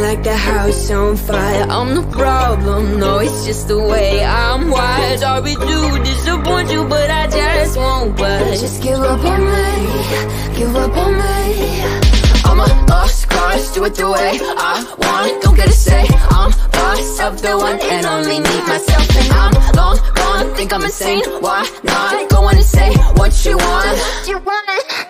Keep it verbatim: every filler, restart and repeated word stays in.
like the house on fire. I'm the problem, no, it's just the way I'm wired. Sorry to disappoint you, but I just won't budge. Just give up on me, give up on me. I'm a lost cause, do it the way I want, don't get a say. I'm boss of the one and only me, myself. And I'm long gone, think I'm insane. Why not go on and say what you want? You want it.